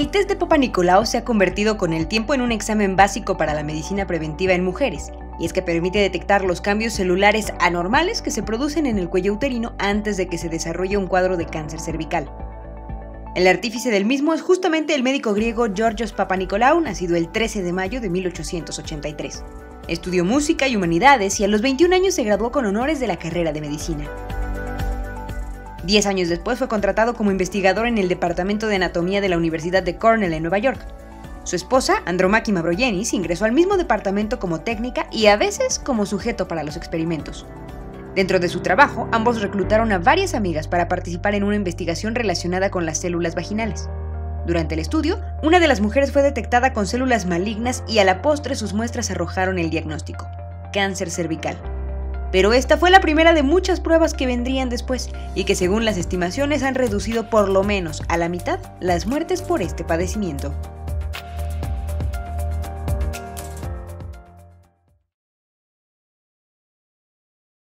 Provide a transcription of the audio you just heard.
El test de Papanicolau se ha convertido con el tiempo en un examen básico para la medicina preventiva en mujeres, y es que permite detectar los cambios celulares anormales que se producen en el cuello uterino antes de que se desarrolle un cuadro de cáncer cervical. El artífice del mismo es justamente el médico griego Georgios Papanicolau, nacido el 13 de mayo de 1883. Estudió música y humanidades y a los 21 años se graduó con honores de la carrera de medicina. 10 años después fue contratado como investigador en el Departamento de Anatomía de la Universidad de Cornell en Nueva York. Su esposa, Andromache Mavroyenis, ingresó al mismo departamento como técnica y a veces como sujeto para los experimentos. Dentro de su trabajo, ambos reclutaron a varias amigas para participar en una investigación relacionada con las células vaginales. Durante el estudio, una de las mujeres fue detectada con células malignas y a la postre sus muestras arrojaron el diagnóstico: cáncer cervical. Pero esta fue la primera de muchas pruebas que vendrían después y que según las estimaciones han reducido por lo menos a la mitad las muertes por este padecimiento.